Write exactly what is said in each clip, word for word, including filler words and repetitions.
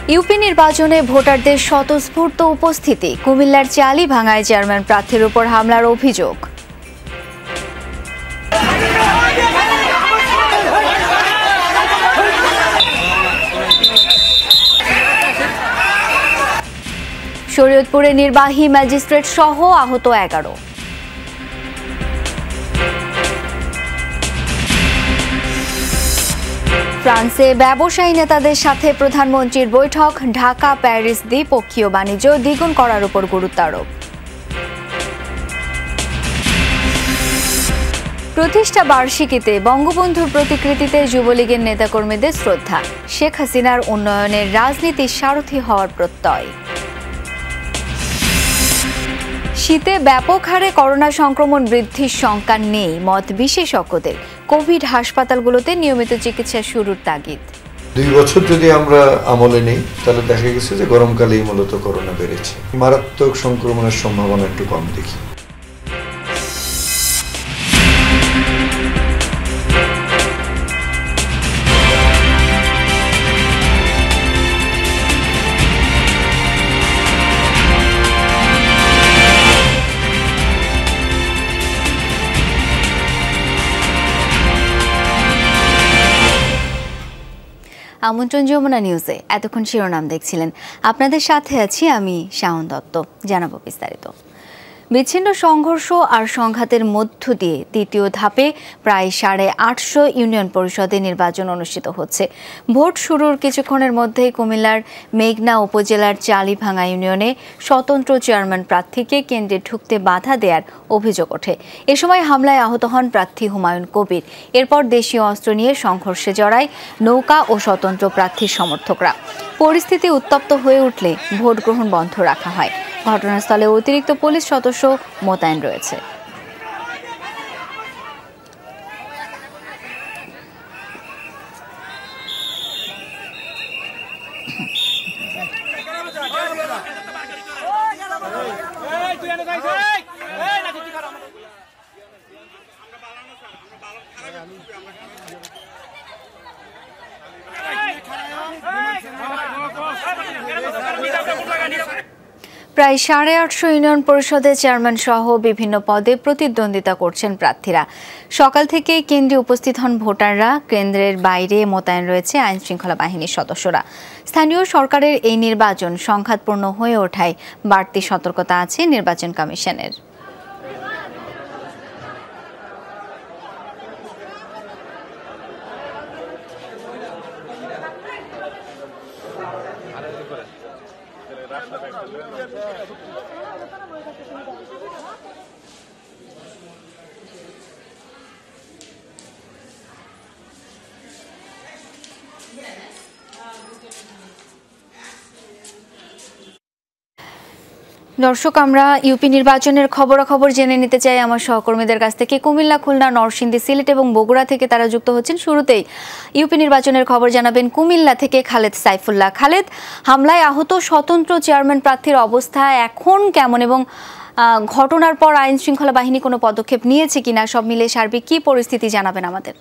UP নির্বাচনে ভোটারদের স্বতঃস্ফূর্ত উপস্থিতি, কুমিল্লার চালিভাঙ্গায় চেয়ারম্যান প্রার্থীর উপর হামলার অভিযোগ। শরীয়তপুরে নির্বাহী ম্যাজিস্ট্রেট সহ আহত এগারো। ফ্রান্সে ব্যবসায়ী নেতাদের সাথে প্রধানমন্ত্রীর বৈঠক, ঢাকা প্যারিস দ্বিপক্ষীয় বাণিজ্য দ্বিগুণ করার উপর গুরুত্ব আরোপ। প্রতিষ্ঠা বার্ষিকীতে বঙ্গবন্ধুর প্রতিকৃতিতে যুবলীগের নেতাকর্মীদের শ্রদ্ধা, শেখ হাসিনার উন্নয়নের রাজনীতির সারথি হওয়ার প্রত্যয়। শীতে ব্যাপক হারে করোনা সংক্রমণ বৃদ্ধির শঙ্কা নেই মত বিশেষজ্ঞদের, কোভিড হাসপাতালগুলোতে নিয়মিত চিকিৎসা শুরুর তাগিদ। দুই বছর যদি আমরা আমলে নেই তাহলে দেখা গেছে যে গরমকালেই মূলত করোনা বেড়েছে, মারাত্মক সংক্রমণের সম্ভাবনা একটু কম দেখি। আমন্ত্রণ যমুনা নিউজে এতক্ষণ শিরোনাম দেখছিলেন, আপনাদের সাথে আছি আমি শাওন দত্ত। জানাবো বিস্তারিত। বিচ্ছিন্ন সংঘর্ষ আর সংঘাতের মধ্য দিয়ে দ্বিতীয় ধাপে প্রায় সাড়ে আটশো ইউনিয়ন পরিষদে নির্বাচন অনুষ্ঠিত হচ্ছে। ভোট শুরুর কিছুক্ষণের মধ্যেই কুমিল্লার মেঘনা উপজেলার চালিভাঙ্গা ইউনিয়নে স্বতন্ত্র চেয়ারম্যান প্রার্থীকে কেন্দ্রে ঢুকতে বাধা দেওয়ার অভিযোগ ওঠে। এ সময় হামলায় আহত হন প্রার্থী হুমায়ুন কবির। এরপর দেশীয় অস্ত্র নিয়ে সংঘর্ষে জড়ায় নৌকা ও স্বতন্ত্র প্রার্থীর সমর্থকরা। পরিস্থিতি উত্তপ্ত হয়ে উঠলে ভোট গ্রহণ বন্ধ রাখা হয়। ঘটনাস্থলে অতিরিক্ত পুলিশ সদস্য মোতায়েন রয়েছে। প্রায় সাড়ে আটশো ইউনিয়ন পরিষদের চেয়ারম্যান সহ বিভিন্ন পদে প্রতিদ্বন্দ্বিতা করছেন প্রার্থীরা। সকাল থেকেই কেন্দ্রে উপস্থিত হন ভোটাররা। কেন্দ্রের বাইরে মোতায়েন রয়েছে আইন শৃঙ্খলা বাহিনীর সদস্যরা। স্থানীয় সরকারের এই নির্বাচন সংঘাতপূর্ণ হয়ে ওঠায় বাড়তি সতর্কতা আছে নির্বাচন কমিশনের। দর্শক, আমরা ইউপি নির্বাচনের খবরাখবর জেনে নিতে চাই আমার সহকর্মীদের কাছ থেকে। কুমিল্লা, খুলনা, নরসিংদী, সিলেট এবং বগুড়া থেকে তারা যুক্ত হচ্ছেন। শুরুতেই ইউপি নির্বাচনের খবর জানাবেন কুমিল্লা থেকে খালেদ সাইফুল্লাহ। খালেদ, হামলায় আহত স্বতন্ত্র চেয়ারম্যান প্রার্থীর অবস্থা এখন কেমন এবং ঘটনার পর আইন শৃঙ্খলা বাহিনী কোনো পদক্ষেপ নিয়েছে কিনা, সব মিলে সার্বিক কি পরিস্থিতি জানাবেন আমাদের।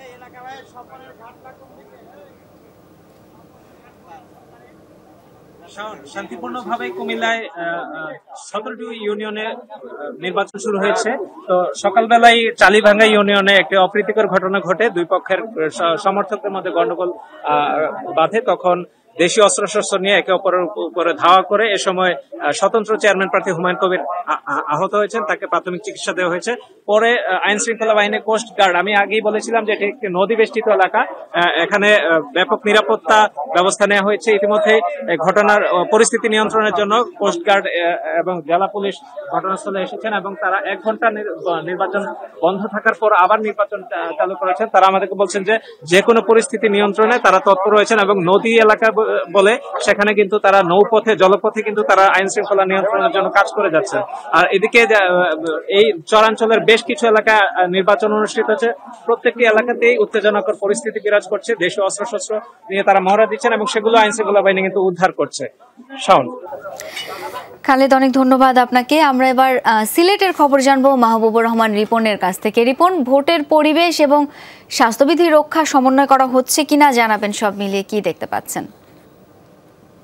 শান্তিপূর্ণভাবে কুমিল্লায় সতেরোটি ইউনিয়নে নির্বাচন শুরু হয়েছে। তো সকালবেলায় চালিভাঙ্গা ইউনিয়নে একটি অপ্রীতিকর ঘটনা ঘটে, দুই পক্ষের সমর্থকদের মধ্যে গন্ডগোল বাধে। তখন দেশীয় অস্ত্রশস্ত্র নিয়ে একে অপরের উপরে ধাওয়া করে এ সময় স্বতন্ত্র চেয়ারম্যান প্রার্থী হুমায়ুন কবির আহত হয়েছেন, তাকে প্রাথমিক চিকিৎসা দেওয়া হয়েছে। পরে আইন শৃঙ্খলা বাহিনী, কোস্ট গার্ড, আমি আগেই বলেছিলাম যে এটি একটি নদী বেষ্টিত এলাকা, এখানে ব্যাপক নিরাপত্তা ব্যবস্থা নেওয়া হয়েছে। ইতিমধ্যে ঘটনার পরিস্থিতি নিয়ন্ত্রণের জন্য কোস্ট গার্ড এবং জেলা পুলিশ ঘটনাস্থলে এসেছেন এবং তারা এক ঘন্টা নির্বাচন বন্ধ থাকার পর আবার নির্বাচন চালু করেছেন। তারা আমাদেরকে বলছেন যে যে কোনো পরিস্থিতি নিয়ন্ত্রণে তারা তৎপর রয়েছেন এবং নদী এলাকা বলে সেখানে কিন্তু তারা নৌপথে, জলপথে কিন্তু তারা আইন শৃঙ্খলা নিয়ন্ত্রণের জন্য কাজ করে যাচ্ছে। আর এদিকে এই চরাঞ্চলের বেশ কিছু এলাকা নির্বাচন অনুষ্ঠিত হচ্ছে, প্রত্যেকটি এলাকাতেই উত্তেজনাকর পরিস্থিতি বিরাজ করছে। দেশীয় অস্ত্রশস্ত্র নিয়ে তারা মহড়া দিচ্ছেন এবং সেগুলো আইন শৃঙ্খলা বাহিনী কিন্তু উদ্ধার করছে। শাওন। খালেদ, অনেক ধন্যবাদ আপনাকে। আমরা এবার সিলেটের খবর জানবো মাহবুবুর রহমান রিপনের কাছ থেকে। রিপন, ভোটের পরিবেশ এবং স্বাস্থ্যবিধি রক্ষা সমন্বয় করা হচ্ছে কিনা জানাবেন, সব মিলিয়ে কি দেখতে পাচ্ছেন?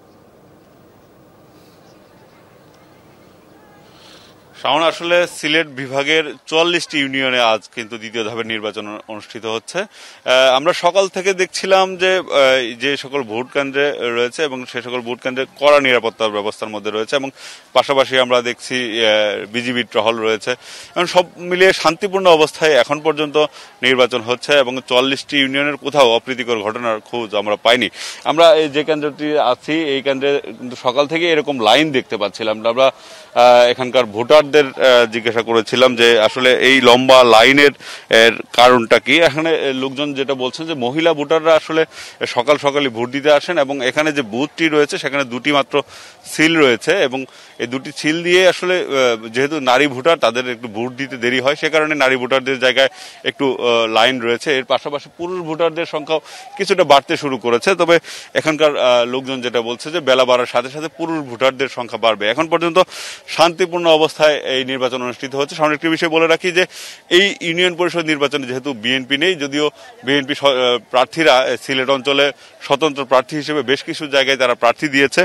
শাওন, আসলে সিলেট বিভাগের চুয়াল্লিশটি ইউনিয়নে আজ কিন্তু দ্বিতীয় ধাপের নির্বাচন অনুষ্ঠিত হচ্ছে। আমরা সকাল থেকে দেখছিলাম যে যে সকল ভোট কেন্দ্রে রয়েছে এবং সে সকল ভোট কেন্দ্রে কড়া নিরাপত্তা ব্যবস্থার মধ্যে রয়েছে এবং পাশাপাশি আমরা দেখছি বিজিবির টহল রয়েছে এবং সব মিলিয়ে শান্তিপূর্ণ অবস্থায় এখন পর্যন্ত নির্বাচন হচ্ছে এবং চুয়াল্লিশটি ইউনিয়নের কোথাও অপ্রীতিকর ঘটনার খোঁজ আমরা পাইনি। আমরা এই যে কেন্দ্রটি আছি এই কেন্দ্রে কিন্তু সকাল থেকে এরকম লাইন দেখতে পাচ্ছিলাম। আমরা এখানকার ভোটারদের জিজ্ঞাসা করেছিলাম যে আসলে এই লম্বা লাইনের কারণটা কি। এখানে লোকজন যেটা বলছেন যে মহিলা ভোটাররা আসলে সকাল সকালে ভোট দিতে আসেন এবং এখানে যে বুথটি রয়েছে সেখানে দুটি মাত্র সিল রয়েছে এবং এই দুটি সিল দিয়ে আসলে যেহেতু নারী ভোটার তাদের একটু ভোট দিতে দেরি হয়, সে কারণে নারী ভোটারদের জায়গায় একটু লাইন রয়েছে। এর পাশাপাশি পুরুষ ভোটারদের সংখ্যাও কিছুটা বাড়তে শুরু করেছে। তবে এখানকার লোকজন যেটা বলছে যে বেলা বাড়ার সাথে সাথে পুরুষ ভোটারদের সংখ্যা বাড়বে। এখন পর্যন্ত শান্তিপূর্ণ অবস্থায় এই নির্বাচন অনুষ্ঠিত হচ্ছে। সামনে একটি বিষয় বলে রাখি যে এই ইউনিয়ন পরিষদ নির্বাচনে যেহেতু বিএনপি নেই, যদিও বিএনপি প্রার্থীরা সিলেট অঞ্চলে স্বতন্ত্র প্রার্থী হিসেবে বেশ কিছু জায়গায় তারা প্রার্থী দিয়েছে।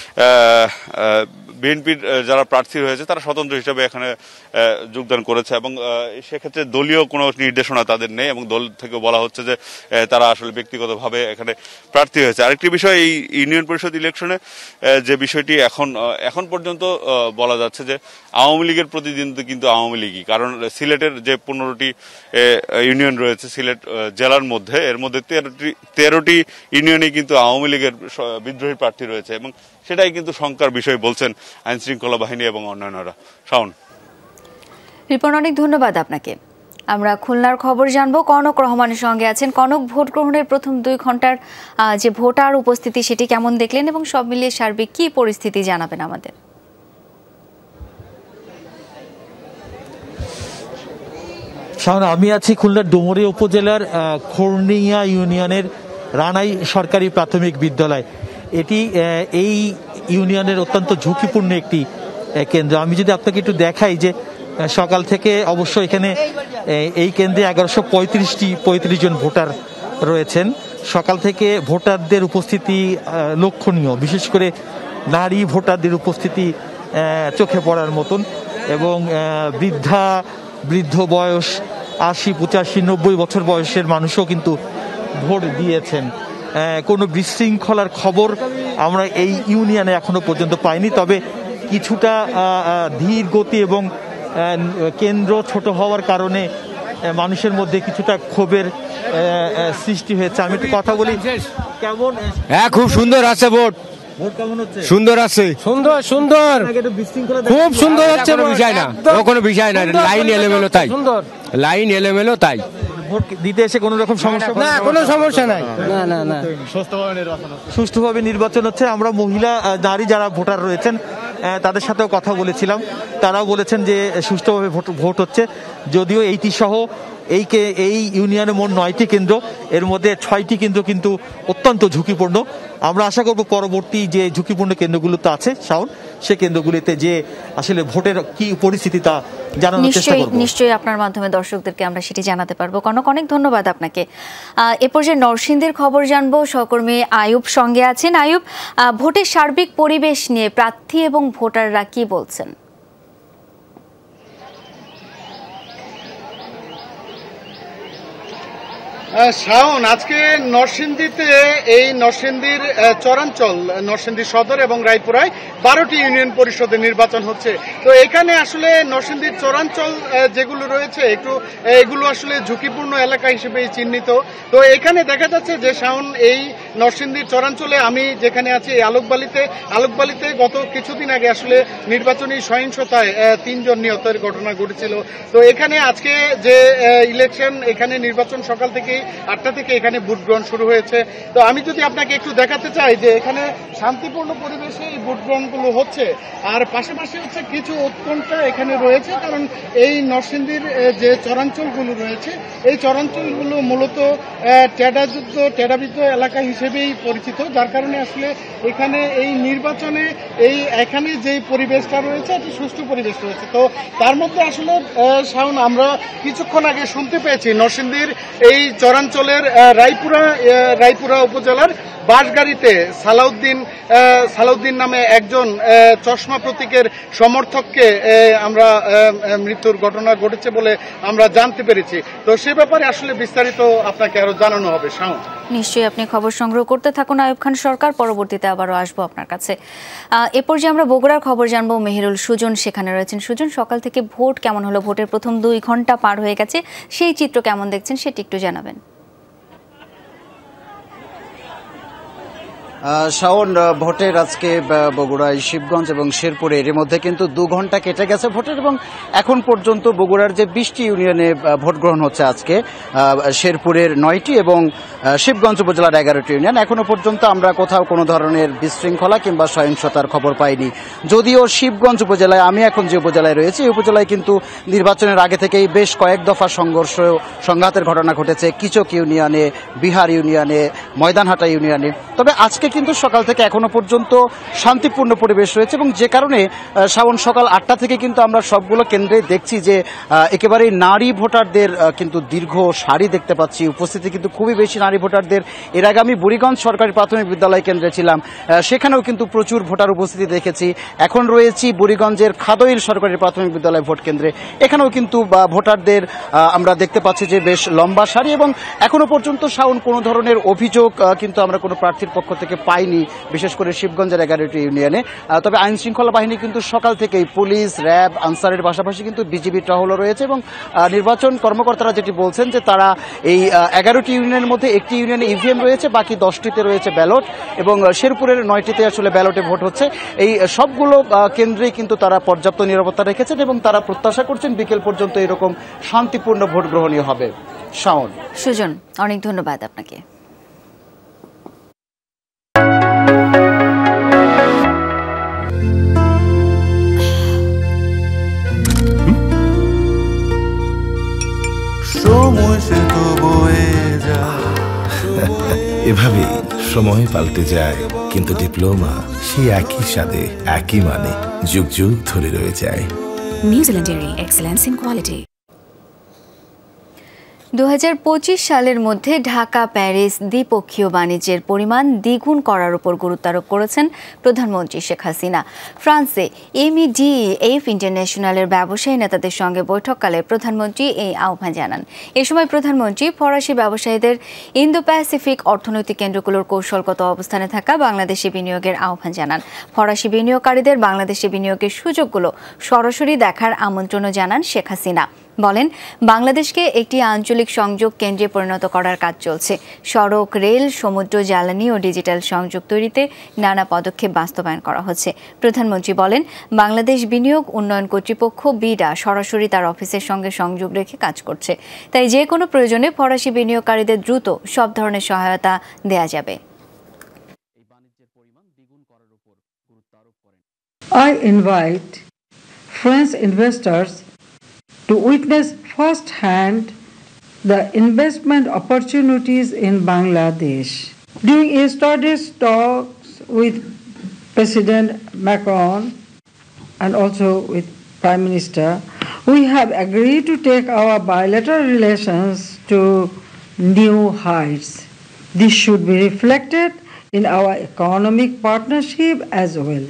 বিএনপির যারা প্রার্থী হয়েছে তারা স্বতন্ত্র হিসেবে এখানে যোগদান করেছে এবং সেক্ষেত্রে দলীয় কোনো নির্দেশনা তাদের নেই এবং দল থেকে বলা হচ্ছে যে তারা আসলে ব্যক্তিগতভাবে এখানে প্রার্থী হয়েছে। আরেকটি বিষয়, এই ইউনিয়ন পরিষদ ইলেকশনে যে বিষয়টি এখন এখন পর্যন্ত বলা যাচ্ছে যে আওয়ামী লীগের প্রতিদ্বন্দ্বী কিন্তু আওয়ামী লীগই, কারণ সিলেটের যে পনেরোটি ইউনিয়ন রয়েছে সিলেট জেলার মধ্যে, এর মধ্যে তেরোটি তেরোটি ইউনিয়নে কিন্তু আওয়ামী লীগের বিদ্রোহী প্রার্থী রয়েছে এবং সেটাই কিন্তু শঙ্কার বিষয় বলছেন আইন শৃঙ্খলা বাহিনী এবং অন্যান্যরা। শাওন, রিপন, অনেক ধন্যবাদ আপনাকে। আমরা খুলনার খবর জানবো, কনক রহমানের সঙ্গে আছেন। কনক, ভোট গ্রহণের প্রথম দুই ঘন্টার যে ভোটার উপস্থিতি সেটি কেমন দেখলেন এবং সব মিলিয়ে সার্বিক কি পরিস্থিতি জানাবেন আমাদের? শাওন, আমি আছি খুলনার ডুমুরিয়া উপজেলার খোরনিয়া ইউনিয়নের রানাই সরকারি প্রাথমিক বিদ্যালয়। এটি এই ইউনিয়নের অত্যন্ত ঝুঁকিপূর্ণ একটি কেন্দ্র। আমি যদি আপনাকে একটু দেখাই যে সকাল থেকে অবশ্য এখানে এই কেন্দ্রে এগারোশো পঁয়ত্রিশটি পঁয়ত্রিশ জন ভোটার রয়েছেন। সকাল থেকে ভোটারদের উপস্থিতি লক্ষণীয়, বিশেষ করে নারী ভোটারদের উপস্থিতি চোখে পড়ার মতন এবং বৃদ্ধা বৃদ্ধ বয়স আশি পঁচাশি নব্বই বছর বয়সের মানুষও কিন্তু ভোট দিয়েছেন। কোনো বিশৃঙ্খলার খবর আমরা এই ইউনিয়নে এখনো পর্যন্ত পাইনি, তবে কিছুটা ধীর গতি এবং কেন্দ্র ছোট হওয়ার কারণে মানুষের মধ্যে কিছুটা ক্ষোভের সৃষ্টি হয়েছে। আমি একটু কথা বলি, কেমন? হ্যাঁ, খুব সুন্দর আছে ভোট। ভোট কেমন হচ্ছে? সুন্দর আছে, সুন্দর সুন্দর খুব সুন্দর হচ্ছে। বিষয় না, কোনো বিষয় না, লাইন এলোমেলো তাই, লাইন এলোমেলো তাই। ভোট দিতে এসে কোনো রকম সমস্যা? না, কোনো সমস্যা নাই। না না না, সুষ্ঠুভাবে নির্বাচন হচ্ছে। আমরা মহিলা নারী যারা ভোটার রয়েছেন তাদের সাথেও কথা বলেছিলাম, তারাও বলেছেন যে সুষ্ঠুভাবে ভোট হচ্ছে। যদিও এইটি সহ এই এই ইউনিয়নে মোট নয়টি কেন্দ্র, এর মধ্যে ছয়টি কেন্দ্র কিন্তু অত্যন্ত ঝুঁকিপূর্ণ। আমরা আশা করব পরবর্তী যে ঝুঁকিপূর্ণ কেন্দ্রগুলোতে আছে শাওন, সে কেন্দ্রগুলিতে যে আসলে ভোটের কি পরিস্থিতি তা জানানোর চেষ্টা করব। নিশ্চয়ই আপনার মাধ্যমে দর্শকদেরকে আমরা সেটি জানাতে পারবো। কনক, অনেক ধন্যবাদ আপনাকে। এ পর্যায়ে নরসিংদীর খবর জানবো, সহকর্মী আয়ুব সঙ্গে আছেন। আয়ুব, ভোটের সার্বিক পরিবেশ নিয়ে প্রার্থী এবং ভোটাররা কি বলছেন? শাওন, আজকে নরসিংদীতে এই নরসিংদীর চরাঞ্চল, নরসিংদী সদর এবং রায়পুরায় বারোটি ইউনিয়ন পরিষদের নির্বাচন হচ্ছে। তো এখানে আসলে নরসিংদীর চরাঞ্চল যেগুলো রয়েছে একটু এগুলো আসলে ঝুঁকিপূর্ণ এলাকা হিসেবে চিহ্নিত। তো এখানে দেখা যাচ্ছে যে শাওন, এই নরসিংদীর চরাঞ্চলে আমি যেখানে আছি এই আলোকবালিতে আলোকবালিতে গত কিছুদিন আগে আসলে নির্বাচনী সহিংসতায় তিনজন নিহতের ঘটনা ঘটেছিল। তো এখানে আজকে যে ইলেকশন, এখানে নির্বাচন সকাল থেকে আটটা থেকে এখানে ভোট গ্রহণ শুরু হয়েছে। তো আমি যদি আপনাকে একটু দেখাতে চাই যে এখানে শান্তিপূর্ণ পরিবেশে এই ভোট গ্রহণগুলো হচ্ছে, আর পাশাপাশি হচ্ছে কিছু উৎকণ্ঠা এখানে রয়েছে, কারণ এই নরসিংদীর যে চরাঞ্চলগুলো রয়েছে এই চরাঞ্চলগুলো মূলত টেডাযুদ্ধ টেডাবিদ্ধ এলাকা হিসেবেই পরিচিত, যার কারণে আসলে এখানে এই নির্বাচনে এই এখানে যেই পরিবেশটা রয়েছে একটি সুষ্ঠু পরিবেশ রয়েছে। তো তার মধ্যে আসলে শাওন, আমরা কিছুক্ষণ আগে শুনতে পেয়েছি নরসিংদীর এই চরাঞ্চলের রায়পুরা রায়পুরা উপজেলার বাঁশগাড়িতে সালাউদ্দিন সালাউদ্দিন নামে একজন চশমা প্রতীকের সমর্থককে আমরা মৃত্যুর ঘটনা ঘটেছে বলে আমরা জানতে পেরেছি। তো সে ব্যাপারে আসলে বিস্তারিত আপনাকে আরো জানানো হবে। শাওন, নিশ্চয়ই আপনি খবর সংগ্রহ করতে থাকুন আইয়ুব খান সরকার, পরবর্তীতে আবারও আসবো আপনার কাছে। এ পর্যায়ে আমরা বগুড়ার খবর জানবো। মেহেরুল সুজন সেখানে রয়েছেন। সুজন, সকাল থেকে ভোট কেমন হলো? ভোটের প্রথম দুই ঘন্টা পার হয়ে গেছে, সেই চিত্র কেমন দেখছেন সেটি একটু জানাবেন। শাওন, ভোটের আজকে বগুড়ায় শিবগঞ্জ এবং শেরপুরে এর মধ্যে কিন্তু দু ঘন্টা কেটে গেছে ভোটের, এবং এখন পর্যন্ত বগুড়ার যে বিশটি ইউনিয়নে ভোট গ্রহণ হচ্ছে আজকে, শেরপুরের নয়টি এবং শিবগঞ্জ উপজেলার এগারোটি ইউনিয়ন, এখনো পর্যন্ত আমরা কোথাও কোনো ধরনের বিশৃঙ্খলা কিংবা সহিংসতার খবর পাইনি। যদিও শিবগঞ্জ উপজেলায়, আমি এখন যে উপজেলায় রয়েছি, এই উপজেলায় কিন্তু নির্বাচনের আগে থেকেই বেশ কয়েক দফা সংঘর্ষ সংঘাতের ঘটনা ঘটেছে কিচক ইউনিয়নে, বিহার ইউনিয়নে, ময়দানহাটা ইউনিয়নে। তবে আজকে কিন্তু সকাল থেকে এখনো পর্যন্ত শান্তিপূর্ণ পরিবেশ রয়েছে, এবং যে কারণে শাওন সকাল আটটা থেকে কিন্তু আমরা সবগুলো কেন্দ্রে দেখছি যে একেবারে নারী ভোটারদের কিন্তু দীর্ঘ সারি দেখতে পাচ্ছি। উপস্থিতি কিন্তু খুবই বেশি নারী ভোটারদের। এর আগে আমি বুড়িগঞ্জ সরকারি প্রাথমিক বিদ্যালয় কেন্দ্রে ছিলাম, সেখানেও কিন্তু প্রচুর ভোটার উপস্থিতি দেখেছি। এখন রয়েছি বুড়িগঞ্জের খাদইল সরকারি প্রাথমিক বিদ্যালয় ভোট কেন্দ্রে, এখানেও কিন্তু ভোটারদের আমরা দেখতে পাচ্ছি যে বেশ লম্বা সারি, এবং এখনো পর্যন্ত শাওন কোনো ধরনের অভিযোগ কিন্তু আমরা কোনো প্রার্থীর পক্ষ থেকে পাইনি, বিশেষ করে শিবগঞ্জের এগারোটি ইউনিয়নে। তবে আইন শৃঙ্খলা বাহিনী কিন্তু সকাল থেকেই পুলিশ, র্যাব, আনসারের পাশাপাশি কিন্তু বিজিবি টহলও রয়েছে, এবং নির্বাচন কর্মকর্তারা যেটি বলছেন যে তারা এই এগারোটি ইউনিয়নের মধ্যে একটি ইউনিয়নে ইভিএম রয়েছে, বাকি দশটিতে রয়েছে ব্যালট, এবং শেরপুরের নয়টিতে আসলে ব্যালটে ভোট হচ্ছে। এই সবগুলো কেন্দ্রেই কিন্তু তারা পর্যাপ্ত নিরাপত্তা রেখেছেন, এবং তারা প্রত্যাশা করছেন বিকেল পর্যন্ত এরকম শান্তিপূর্ণ ভোট গ্রহণীয় হবে। শাওন, সুজন, অনেক ধন্যবাদ আপনাকে। এভাবেই সময় পাল্টে যায়, কিন্তু ডিপ্লোমা সেই একই স্বাদে, একই মানে যুগ যুগ ধরে রয়ে যায়। New Zealand dairy, excellence in quality. দু হাজার পঁচিশ সালের মধ্যে ঢাকা প্যারিস দ্বিপক্ষীয় বাণিজ্যের পরিমাণ দ্বিগুণ করার উপর গুরুত্ব আরোপ করেছেন প্রধানমন্ত্রী শেখ হাসিনা। ফ্রান্সে এমইডিএফ ইন্টারন্যাশনালের ব্যবসায়ী নেতাদের সঙ্গে বৈঠককালে প্রধানমন্ত্রী এই আহ্বান জানান। এ সময় প্রধানমন্ত্রী ফরাসি ব্যবসায়ীদের ইন্দো প্যাসিফিক অর্থনৈতিক কেন্দ্রগুলোর কৌশলগত অবস্থানে থাকা বাংলাদেশে বিনিয়োগের আহ্বান জানান। ফরাসি বিনিয়োগকারীদের বাংলাদেশে বিনিয়োগের সুযোগগুলো সরাসরি দেখার আমন্ত্রণও জানান শেখ হাসিনা। বলেন, বাংলাদেশকে একটি আঞ্চলিক সংযোগ কেন্দ্রে পরিণত করার কাজ চলছে। সড়ক, রেল, সমুদ্র, জ্বালানি ও ডিজিটাল সংযোগ তৈরিতে নানা পদক্ষেপ বাস্তবায়ন করা হচ্ছে। প্রধানমন্ত্রী বলেন, বাংলাদেশ বিনিয়োগ উন্নয়ন কর্তৃপক্ষ বিডা সরাসরি তার অফিসের সঙ্গে সংযোগ রেখে কাজ করছে। তাই যে কোনো প্রয়োজনে ফরাসি বিনিয়োগকারীদের দ্রুত সব ধরনের সহায়তা দেয়া যাবে। I invite French investors to witness firsthand the investment opportunities in Bangladesh. During yesterday's talks with President Macron and also with Prime Minister, we have agreed to take our bilateral relations to new heights. This should be reflected in our economic partnership as well.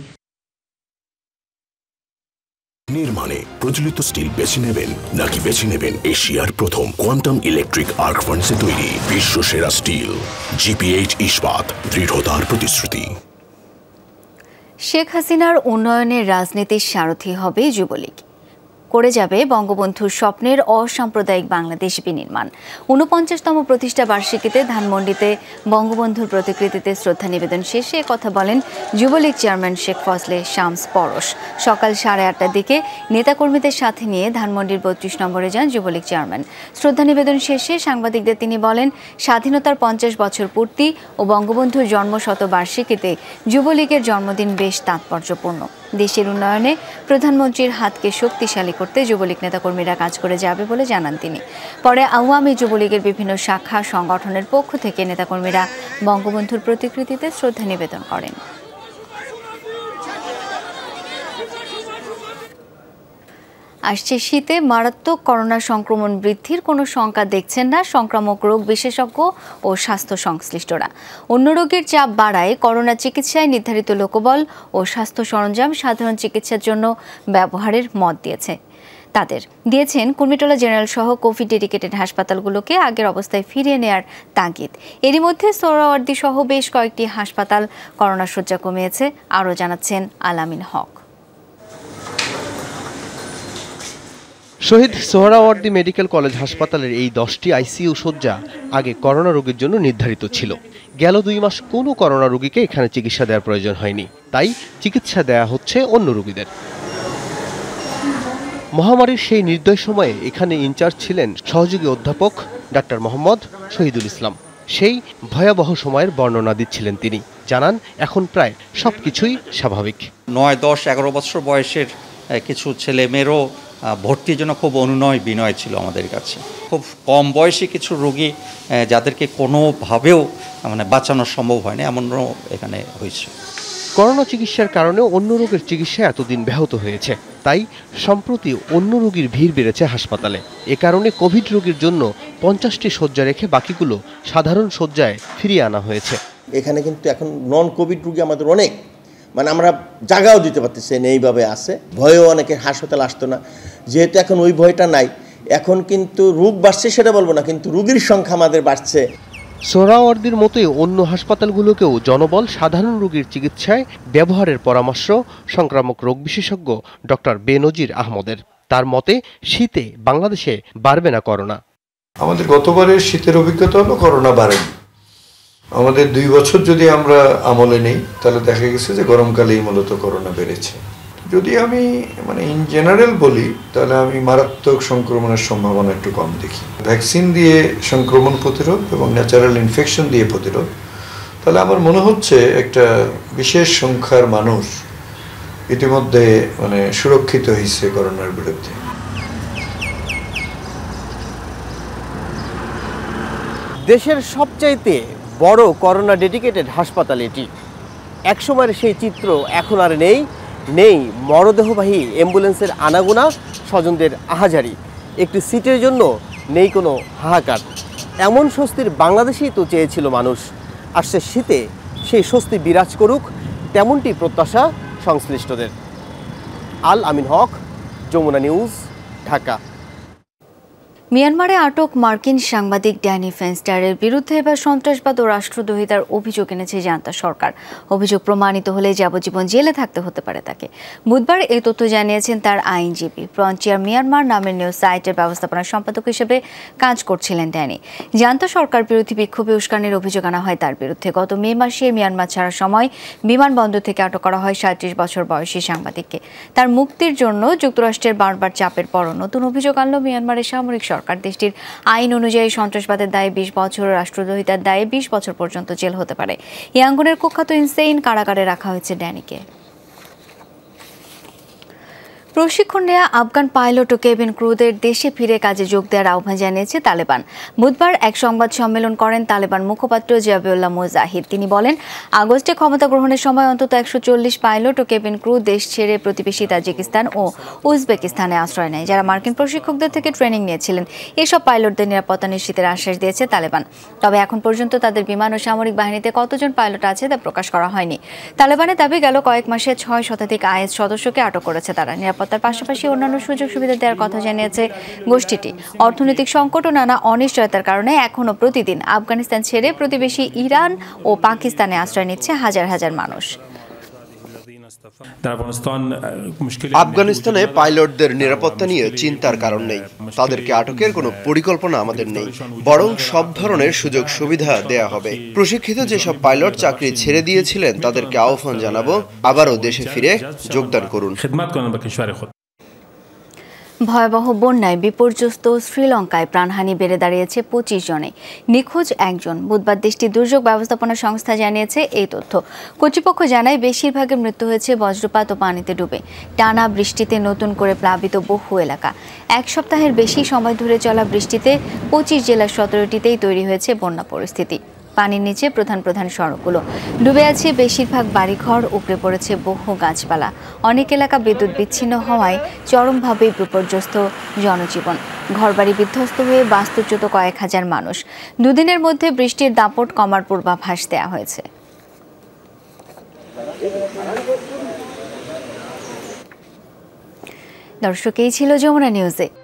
নির্মাণে প্রচলিত still বেছে নেবেন নাকি বেছে নেবেন এশিয়ার প্রথম quantum electric arc ফার্নেসে তৈরি বিশ্ব সেরা স্টিল? জিপিএইচ ইস্পাত, দৃঢ়তার প্রতিশ্রুতি। শেখ হাসিনার উন্নয়নের রাজনীতির সারথি হবে যুবলীগ। করে যাবে বঙ্গবন্ধুর স্বপ্নের অসাম্প্রদায়িক বাংলাদেশ বিনির্মাণ। ঊনপঞ্চাশতম প্রতিষ্ঠা বার্ষিকীতে ধানমন্ডিতে বঙ্গবন্ধুর প্রতিকৃতিতে শ্রদ্ধা নিবেদন শেষে কথা বলেন যুবলীগ চেয়ারম্যান শেখ ফজলে শামস পরশ। সকাল সাড়ে আটটার দিকে নেতাকর্মীদের সাথে নিয়ে ধানমন্ডির বত্রিশ নম্বরে যান যুবলীগ চেয়ারম্যান। শ্রদ্ধা নিবেদন শেষে সাংবাদিকদের তিনি বলেন, স্বাধীনতার পঞ্চাশ বছর পূর্তি ও বঙ্গবন্ধুর জন্মশতবার্ষিকীতে যুবলীগের জন্মদিন বেশ তাৎপর্যপূর্ণ। দেশের উন্নয়নে প্রধানমন্ত্রীর হাতকে শক্তিশালী করতে যুবলীগ নেতাকর্মীরা কাজ করে যাবে বলে জানান তিনি। পরে আওয়ামী যুবলীগের বিভিন্ন শাখা সংগঠনের পক্ষ থেকে নেতাকর্মীরা বঙ্গবন্ধুর প্রতিকৃতিতে শ্রদ্ধা নিবেদন করেন। আসছে শীতে মারাত্মক করোনা সংক্রমণ বৃদ্ধির কোনো শঙ্কা দেখছেন না সংক্রামক রোগ বিশেষজ্ঞ ও স্বাস্থ্য সংশ্লিষ্টরা। অন্য রোগের চাপ বাড়ায় করোনা চিকিৎসায় নির্ধারিত লোকবল ও স্বাস্থ্য সরঞ্জাম সাধারণ চিকিৎসার জন্য ব্যবহারের মত দিয়েছে তাদের দিয়েছেন কুর্মিটোলা জেনারেল সহ কোভিড ডেডিকেটেড হাসপাতালগুলোকে আগের অবস্থায় ফিরিয়ে নেয়ার তাগিদ। এরই মধ্যে সোহরাওয়ার্দী সহ বেশ কয়েকটি হাসপাতাল করোনা শয্যা কমিয়েছে, আরও জানাচ্ছেন আলামিন হক। শহীদ সোহরাওয়ার্দী মেডিকেল কলেজ হাসপাতালের এই দশটি আইসিইউ শয্যা আগে করোনা রোগীর জন্য নির্ধারিত ছিল। গেল দুই মাস কোনো করোনা রোগীকে এখানে চিকিৎসা দেওয়ার প্রয়োজন হয়নি, তাই চিকিৎসা দেয়া হচ্ছে অন্য রোগীদের। মহামারীর সেই নির্দয় সময়ে এখানে ইনচার্জ ছিলেন সহযোগী অধ্যাপক ডাক্তার মোহাম্মদ শহীদুল ইসলাম। সেই ভয়াবহ সময়ের বর্ণনা দিচ্ছিলেন তিনি। জানান, এখন প্রায় সবকিছুই স্বাভাবিক। নয় দশ এগারো বছর বয়সের কিছু ছেলে মেয়েরও ভর্তির জন্য খুব অনুনয় বিনয় ছিল আমাদের কাছে। খুব কম বয়সী কিছু রোগী যাদেরকে কোনোভাবেও মানে বাঁচানো সম্ভব হয়নি, এমনও এখানে হয়েছে। করোনা চিকিৎসার কারণেও অন্য রোগের চিকিৎসা এতদিন ব্যাহত হয়েছে, তাই সম্প্রতি অন্য রোগীর ভিড় বেড়েছে হাসপাতালে। এ কারণে কোভিড রোগীর জন্য পঞ্চাশটি শয্যা রেখে বাকিগুলো সাধারণ শয্যায় ফিরিয়ে আনা হয়েছে। এখানে কিন্তু এখন নন কোভিড রোগী আমাদের অনেক, মানে আমরা জায়গাও দিতে পারতেছি না, এইভাবে আছে। ভয়েও অনেকে হাসপাতাল আসতো না, যেহেতু এখন ওই ভয়টা নাই। এখন কিন্তু রোগ বাড়ছে সেটা বলবো না, কিন্তু রোগীর সংখ্যা আমাদের বাড়ছে। সোহরাওয়ার্দীর মতোই অন্য হাসপাতালগুলোকেও জনবল সাধারণ রোগীর চিকিৎসায় ব্যবহারের পরামর্শ সংক্রামক রোগ বিশেষজ্ঞ ডক্টর বেনজির আহমদের। তার মতে, শীতে বাংলাদেশে বাড়বে না করোনা। আমাদের গতবারের শীতের অভিজ্ঞতা হলো করোনা বাড়েনি। আমাদের দুই বছর যদি আমরা আমলে নেই তাহলে দেখা গেছে যে গরমকালেই মূলত করোনা বেড়েছে। যদি আমি মানে ইন জেনারেল বলি তাহলে আমি মারাত্মক সংক্রমণের সম্ভাবনা একটু কম দেখি। ভ্যাকসিন দিয়ে সংক্রমণ প্রতিরোধ এবং ন্যাচারাল ইনফেকশন দিয়ে প্রতিরোধ, তাহলে আমার মনে হচ্ছে একটা বিশেষ সংখ্যার মানুষ ইতিমধ্যে মানে সুরক্ষিত হয়েছে করোনার বিরুদ্ধে। দেশের সবচাইতে বড় করোনা ডেডিকেটেড হাসপাতাল এটি। একসময়ের সেই চিত্র এখন আর নেই। নেই মরদেহবাহী অ্যাম্বুলেন্সের আনাগোনা, স্বজনদের আহাজারি, একটি সিটের জন্য নেই কোনো হাহাকার। এমন স্বস্তির বাংলাদেশেই তো চেয়েছিল মানুষ। আসছে শীতে সেই স্বস্তি বিরাজ করুক, তেমনটি প্রত্যাশা সংশ্লিষ্টদের। আল আমিন হক, যমুনা নিউজ, ঢাকা। মিয়ানমারে আটক মার্কিন সাংবাদিক ড্যানি ফেনস্টারের বিরুদ্ধে এবার সন্ত্রাসবাদ ও রাষ্ট্রদ্রোহিতার অভিযোগ এনেছে জান্তা সরকার। অভিযোগ প্রমাণিত হলে যাবজ্জীবন জেলে থাকতে হতে পারে তাকে। বুধবার এই তথ্য জানিয়েছেন তার আইনজীবী। ফ্রন্টিয়ার মিয়ানমার নামের নিউজ সাইটের ব্যবস্থাপনা সম্পাদক হিসেবে কাজ করছিলেন ড্যানি। জান্তা সরকার বিরোধী বিক্ষোভে উস্কানির অভিযোগ আনা হয় তার বিরুদ্ধে। গত মে মাসে মিয়ানমার ছাড়ার সময় বিমানবন্দর থেকে আটক করা হয় সাঁত্রিশ বছর বয়সী সাংবাদিককে। তার মুক্তির জন্য যুক্তরাষ্ট্রের বারবার চাপের পরও নতুন অভিযোগ আনল মিয়ানমারের সামরিক সরকার। দেশটির আইন অনুযায়ী সন্ত্রাসবাদের দায়ে বিশ বছর, রাষ্ট্রদ্রোহিতার দায়ে বিশ বছর পর্যন্ত জেল হতে পারে। ইয়াঙ্গুনের কুখ্যাত ইনসেইন কারাগারে রাখা হয়েছে ড্যানিকে। প্রশিক্ষণ নেওয়া আফগান পাইলট ও কেবিন ক্রুদের দেশে ফিরে কাজে যোগ দেওয়ার আহ্বান জানিয়েছে তালেবান। বুধবার এক সংবাদ সম্মেলন করেন তালেবান মুখপাত্র জাবিউল্লাহ মুজাহিদ। তিনি বলেন, আগস্টে ক্ষমতা গ্রহণের সময় অন্তত একশো চল্লিশ পাইলট ও কেবিন ক্রু দেশ ছেড়ে প্রতিবেশী তাজিকিস্তান ও উজবেকিস্তানে আশ্রয় নেয়, যারা মার্কিন প্রশিক্ষকদের থেকে ট্রেনিং নিয়েছিলেন। এসব পাইলটদের নিরাপত্তা নিশ্চিতের আশ্বাস দিয়েছে তালেবান। তবে এখন পর্যন্ত তাদের বিমান ও সামরিক বাহিনীতে কতজন পাইলট আছে তা প্রকাশ করা হয়নি। তালেবানের দাবি, গেল কয়েক মাসে ছয় শতাধিক আইএস সদস্যকে আটক করেছে তারা। তার পাশাপাশি অন্যান্য সুযোগ সুবিধা দেওয়ার কথা জানিয়েছে গোষ্ঠীটি। অর্থনৈতিক সংকট ও নানা অনিশ্চয়তার কারণে এখনও প্রতিদিন আফগানিস্তান ছেড়ে প্রতিবেশী ইরান ও পাকিস্তানে আশ্রয় নিচ্ছে হাজার হাজার মানুষ। আফগানিস্তানে পাইলটদের নিরাপত্তা নিয়ে চিন্তার কারণ নেই। তাদেরকে আটকের কোনো পরিকল্পনা আমাদের নেই, বরং সব ধরনের সুযোগ সুবিধা দেয়া হবে। প্রশিক্ষিত যেসব পাইলট চাকরি ছেড়ে দিয়েছিলেন তাদেরকে আহ্বান জানাবো, আবারও দেশে ফিরে যোগদান করুন। ভয়াবহ বন্যায় বিপর্যস্ত শ্রীলঙ্কায় প্রাণহানি বেড়ে দাঁড়িয়েছে পঁচিশ জনে, নিখোঁজ একজন। বুধবার দেশটির দুর্যোগ ব্যবস্থাপনা সংস্থা জানিয়েছে এই তথ্য। কর্তৃপক্ষ জানায়, বেশিরভাগের মৃত্যু হয়েছে বজ্রপাত ও পানিতে ডুবে। টানা বৃষ্টিতে নতুন করে প্লাবিত বহু এলাকা। এক সপ্তাহের বেশি সময় ধরে চলা বৃষ্টিতে পঁচিশ জেলার সতেরোটিতেই তৈরি হয়েছে বন্যা পরিস্থিতি। পানির নিচে প্রধান প্রধান সড়কগুলো ডুবে আছে বেশিরভাগ বাড়িঘর, উপড়ে পড়েছে বহু গাছপালা। অনেক এলাকা বিদ্যুৎ বিচ্ছিন্ন হওয়ায় চরমভাবে বিপর্যস্ত জনজীবন। ঘরবাড়ি বিধ্বস্ত হয়ে বাস্তুচ্যুত কয়েক হাজার মানুষ। দুদিনের মধ্যে বৃষ্টির দাপট কমার পূর্বাভাস দেওয়া হয়েছে। দর্শক, এই ছিল যমুনা নিউজে।